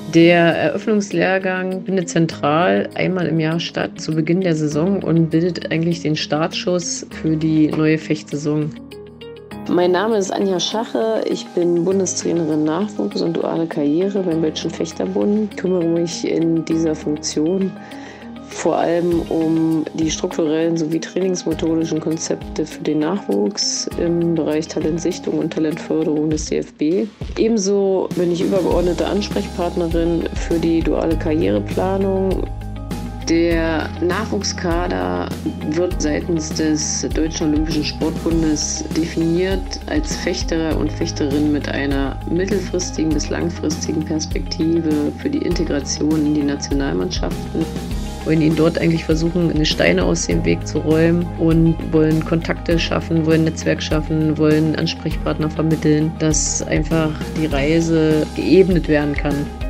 Der Eröffnungslehrgang findet zentral einmal im Jahr statt, zu Beginn der Saison, und bildet eigentlich den Startschuss für die neue Fechtsaison. Mein Name ist Anja Schache, ich bin Bundestrainerin Nachwuchs und duale Karriere beim Deutschen Fechterbund. Ich kümmere mich in dieser Funktion vor allem um die strukturellen sowie trainingsmethodischen Konzepte für den Nachwuchs im Bereich Talentsichtung und Talentförderung des DFB. Ebenso bin ich übergeordnete Ansprechpartnerin für die duale Karriereplanung. Der Nachwuchskader wird seitens des Deutschen Olympischen Sportbundes definiert als Fechter und Fechterin mit einer mittelfristigen bis langfristigen Perspektive für die Integration in die Nationalmannschaften. Wir wollen ihnen dort eigentlich versuchen, eine Steine aus dem Weg zu räumen und wollen Kontakte schaffen, wollen Netzwerk schaffen, wollen Ansprechpartner vermitteln, dass einfach die Reise geebnet werden kann.